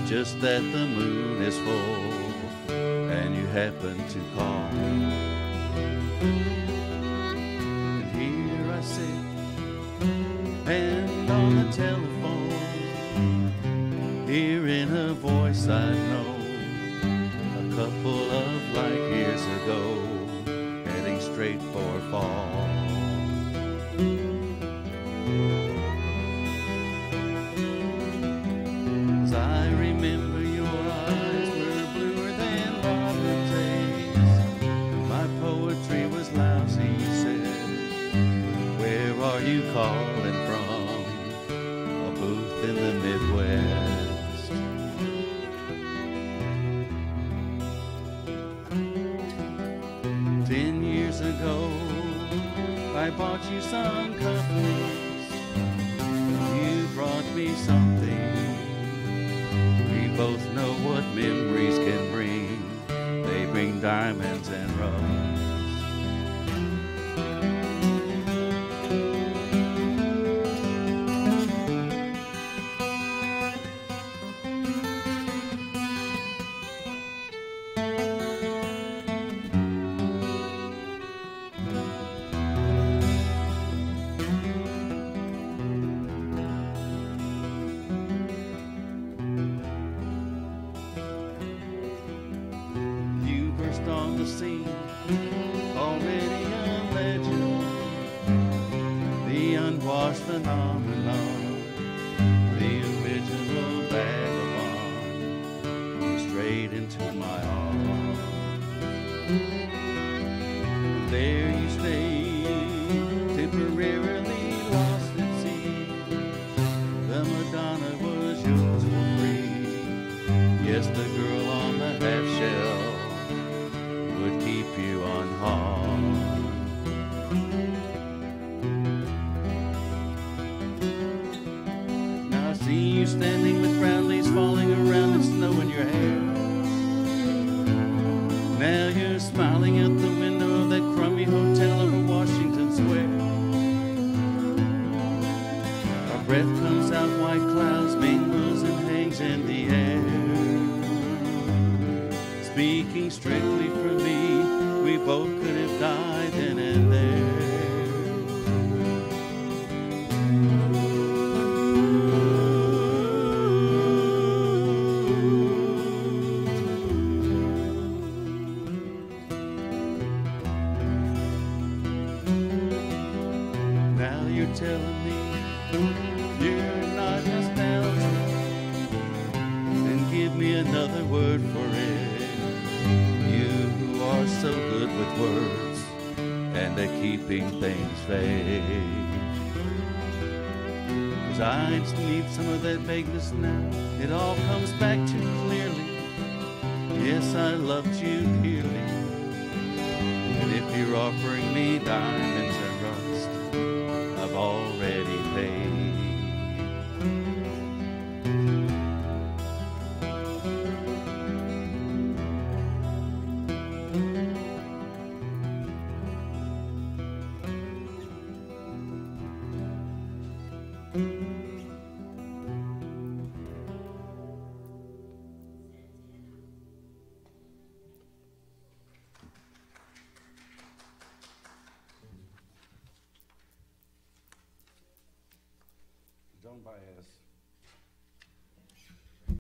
just that the moon is full and you happen to call. And here I sit and on the telephone, hearing a voice I know a couple of light years ago, heading straight for fall. As I remember your eyes were bluer than Robert Days. My poetry was lousy, you said. Where are you calling from? A booth in the Midwest. 10 years ago, I bought you some companies. You brought me something. We both know what memories can bring. They bring diamonds and rust. On the scene, already a legend, the unwashed phenomenon, the original vagabond, who strayed into my arms. There you stay, temporarily lost at sea. The Madonna was yours for free. Yes, the girl on the half shell would keep you unharmed. Now I see you standing with brown leaves falling around and snow in your hair. Now you're smiling out the window of that crummy hotel over Washington Square. Our breath comes out, white clouds mingles and hangs in the air. Speaking strictly for me, we both could have died then and there. Now you're telling me you're not nostalgic, then give me another word for it. You who are so good with words and at keeping things vague. 'Cause I just need some of that vagueness now. It all comes back too clearly. Yes, I loved you dearly. And if you're offering me diamonds and rust, I've already paid. Don't bias.